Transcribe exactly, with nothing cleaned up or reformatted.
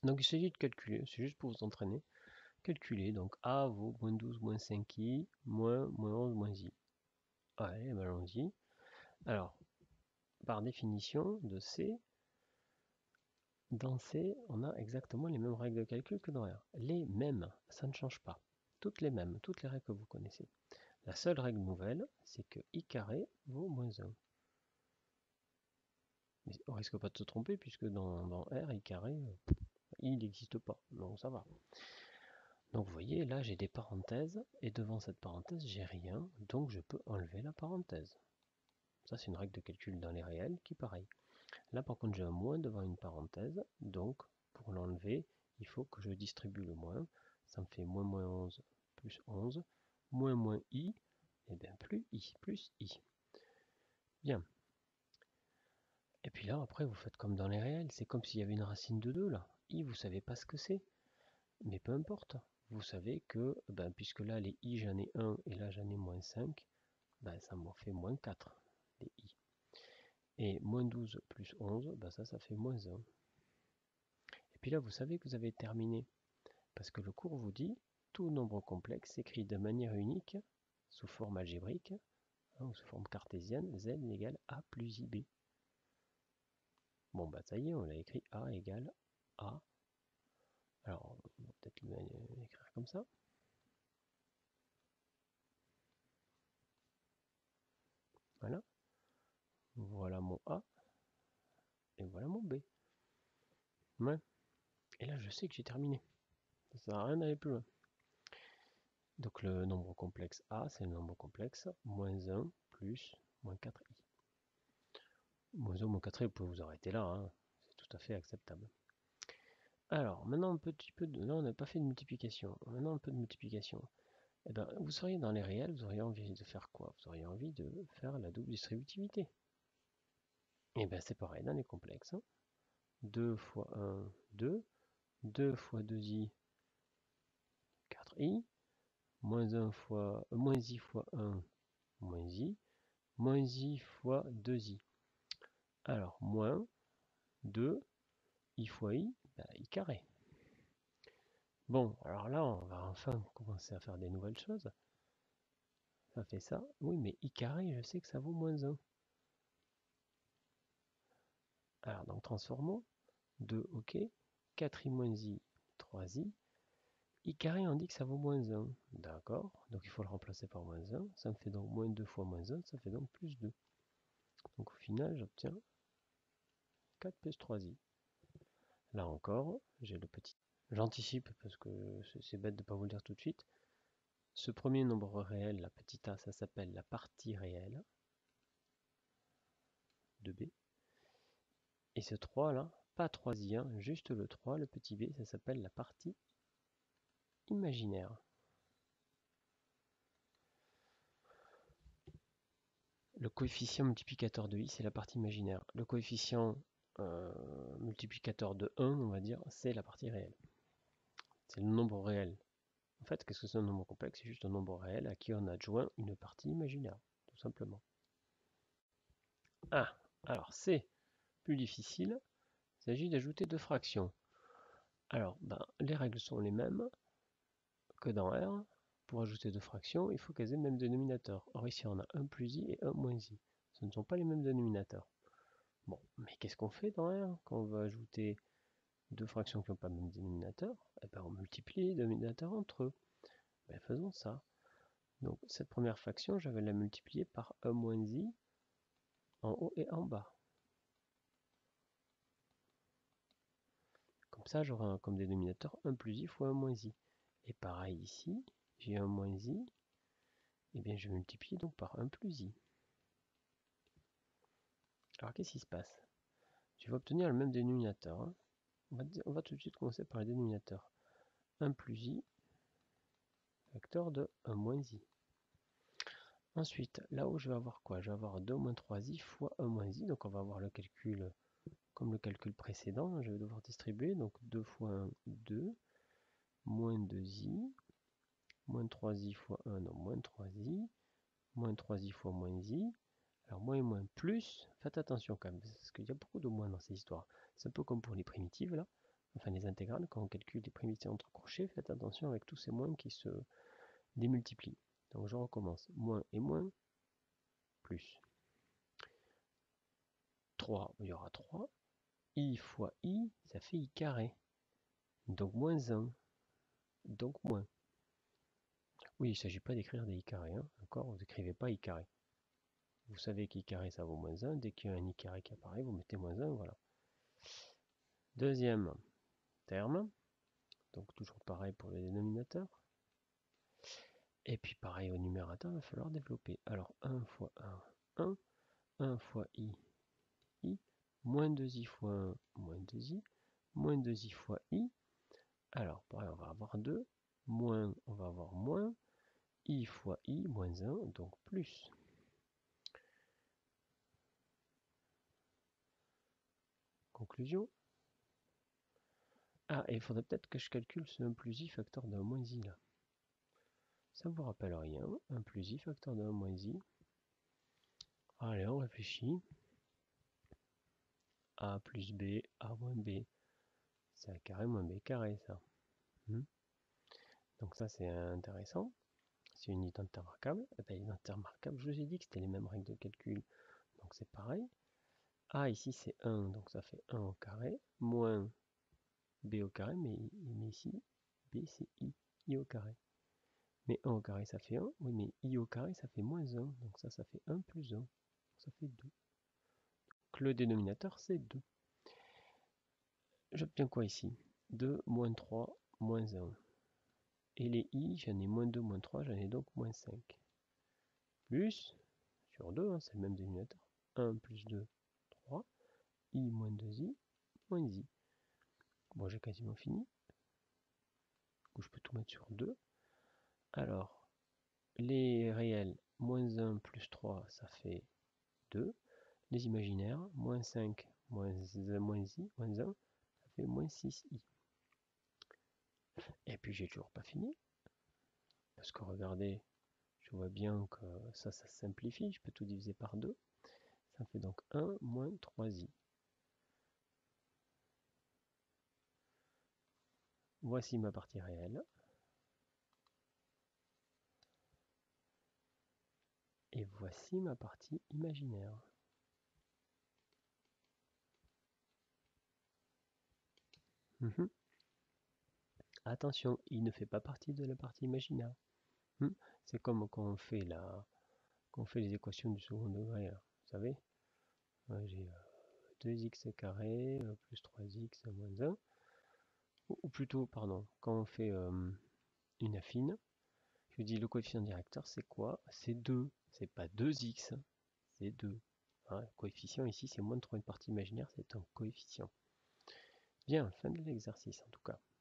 Donc il s'agit de calculer, c'est juste pour vous entraîner. Calculer, donc A vaut moins douze, moins cinq i, moins, moins onze, moins i. Allez, ben allons-y. Alors, par définition de C, dans C, on a exactement les mêmes règles de calcul que dans R. Les mêmes, ça ne change pas. Toutes les mêmes, toutes les règles que vous connaissez. La seule règle nouvelle, c'est que i carré vaut moins un. Mais on risque pas de se tromper, puisque dans, dans R, i carré, il n'existe pas. Donc ça va. Donc vous voyez, là j'ai des parenthèses, et devant cette parenthèse, j'ai rien, donc je peux enlever la parenthèse. Ça c'est une règle de calcul dans les réels qui est pareil. Là par contre j'ai un moins devant une parenthèse, donc pour l'enlever, il faut que je distribue le moins. Ça me fait moins moins onze plus onze, moins moins i, et bien plus i, plus i. Bien. Et puis là après vous faites comme dans les réels, c'est comme s'il y avait une racine de deux là. I vous savez pas ce que c'est, mais peu importe. Vous savez que, ben, puisque là les i j'en ai un et là j'en ai moins cinq, ben, ça m'en fait moins quatre, les i. Et moins douze plus onze, ben, ça, ça fait moins un. Et puis là, vous savez que vous avez terminé. Parce que le cours vous dit, tout nombre complexe s'écrit de manière unique, sous forme algébrique, hein, ou sous forme cartésienne, z égale a plus ib. Bon, bah ça y est, on l'a écrit a égale a. Alors, on va peut-être l'écrire comme ça. Voilà. Voilà mon A. Et voilà mon B. Ouais. Et là, je sais que j'ai terminé. Ça sert à rien d'aller plus loin. Donc le nombre complexe A, c'est le nombre complexe moins un plus moins quatre i. Moins un, moins quatre i, vous pouvez vous arrêter là, hein. C'est tout à fait acceptable. Alors, maintenant un petit peu de... Là, on n'a pas fait de multiplication. Maintenant un peu de multiplication. Eh ben, vous seriez dans les réels, vous auriez envie de faire quoi? Vous auriez envie de faire la double distributivité. Et bien c'est pareil dans les complexes. Hein. deux fois un, deux. deux fois deux i, quatre i. Moins un fois... Euh, moins i fois un, moins i. Moins i fois deux i. Alors, moins deux i fois i, bah, i carré. Bon, alors là, on va enfin commencer à faire des nouvelles choses. Ça fait ça. Oui, mais i carré, je sais que ça vaut moins un. Alors, donc transformons. deux, ok. quatre i moins i, trois i. I carré, on dit que ça vaut moins un. D'accord. Donc, il faut le remplacer par moins un. Ça me fait donc moins deux fois moins un. Ça fait donc plus deux. Donc, au final, j'obtiens quatre plus trois i. Là encore, j'ai le petit... J'anticipe parce que c'est bête de ne pas vous le dire tout de suite. Ce premier nombre réel, la petite a, ça s'appelle la partie réelle de b. Et ce trois là, pas trois i, hein, juste le trois, le petit b, ça s'appelle la partie imaginaire. Le coefficient multiplicateur de i, c'est la partie imaginaire. Le coefficient euh, multiplicateur de un, on va dire, c'est la partie réelle. C'est le nombre réel. En fait, qu'est-ce que c'est un nombre complexe? C'est juste un nombre réel à qui on adjoint une partie imaginaire, tout simplement. Ah, alors c'est plus difficile. Il s'agit d'ajouter deux fractions. Alors, ben, les règles sont les mêmes que dans R. Pour ajouter deux fractions, il faut qu'elles aient le même dénominateur. Or ici, on a un plus i et un moins i. Ce ne sont pas les mêmes dénominateurs. Bon, mais qu'est-ce qu'on fait dans R quand on veut ajouter deux fractions qui n'ont pas le même dénominateur? Eh ben, on multiplie les dénominateurs entre eux. Ben, faisons ça. Donc, cette première fraction, je vais la multiplier par un moins i en haut et en bas. Comme ça, j'aurai comme dénominateur un plus i fois un moins i. Et pareil ici, j'ai un moins i, et bien je vais multiplier donc par un plus i. Alors qu'est-ce qui se passe? Je vais obtenir le même dénominateur. Hein. On, va, on va tout de suite commencer par le dénominateur. un plus i, facteur de un moins i. Ensuite, là où je vais avoir quoi? Je vais avoir deux moins trois i fois un moins i. Donc on va avoir le calcul comme le calcul précédent. Je vais devoir distribuer. Donc deux fois un, deux. Moins deux i. Moins trois i fois un, non, moins trois i. Moins trois i fois moins i. Alors moins et moins plus, faites attention quand même, parce qu'il y a beaucoup de moins dans ces histoires. C'est un peu comme pour les primitives là. enfin les intégrales, quand on calcule les primitives entre crochets, faites attention avec tous ces moins qui se démultiplient. Donc je recommence. Moins et moins, plus. trois, il y aura trois. I fois I, ça fait I carré. Donc moins un. Donc moins. Oui, il ne s'agit pas d'écrire des I carrés. Hein. Encore, vous n'écrivez pas I carré. Vous savez qu'I carré, ça vaut moins un. Dès qu'il y a un I carré qui apparaît, vous mettez moins un, voilà. Deuxième terme. Donc toujours pareil pour le dénominateur. Et puis pareil au numérateur, il va falloir développer. Alors un fois un, un. un fois I, I. Moins deux I fois un, moins deux I. Moins deux I fois I. Alors pareil, on va avoir deux. Moins, on va avoir moins. I fois I, moins un, donc plus. Conclusion. Ah, et il faudrait peut-être que je calcule ce un plus I facteur de un moins I là. Ça ne vous rappelle rien. un plus I facteur de un moins I. Allez, on réfléchit. A plus B, A moins B. C'est A carré moins B carré, ça. Hmm. Donc ça, c'est intéressant. C'est une unité intermarquable. Et bien, une intermarquable, je vous ai dit que c'était les mêmes règles de calcul. Donc c'est pareil. A ici, c'est un, donc ça fait un au carré. Moins B au carré, mais, mais ici, B, c'est I. I au carré. Mais un au carré, ça fait un. Oui, mais I au carré, ça fait moins un. Donc ça, ça fait un plus un. Donc ça fait deux. Donc le dénominateur, c'est deux. J'obtiens quoi ici? deux, moins trois, moins un. Et les I, j'en ai moins deux, moins trois, j'en ai donc moins cinq. Plus, sur deux, hein, c'est le même dénominateur. un plus deux, trois. I moins deux I, moins I. Bon, j'ai quasiment fini. Du coup, je peux tout mettre sur deux. Alors, les réels, moins un plus trois, ça fait deux. Les imaginaires, moins cinq, moins, moins I, moins un, ça fait moins six I. Et puis, j'ai toujours pas fini. Parce que regardez, je vois bien que ça, ça se simplifie. Je peux tout diviser par deux. Ça fait donc un moins trois I. Voici ma partie réelle. Et voici ma partie imaginaire. Mmh. Attention, il ne fait pas partie de la partie imaginaire. Mmh. C'est comme quand on fait la, quand on fait les équations du second degré. Là. Vous savez, ouais, j'ai euh, deux x carré euh, plus trois x moins un. Ou, ou plutôt, pardon, quand on fait euh, une affine, je dis le coefficient directeur, c'est quoi? C'est deux. C'est pas deux x, c'est deux. Hein, le coefficient ici, c'est moins de trois. Une partie imaginaire, c'est un coefficient. Bien, fin de l'exercice en tout cas.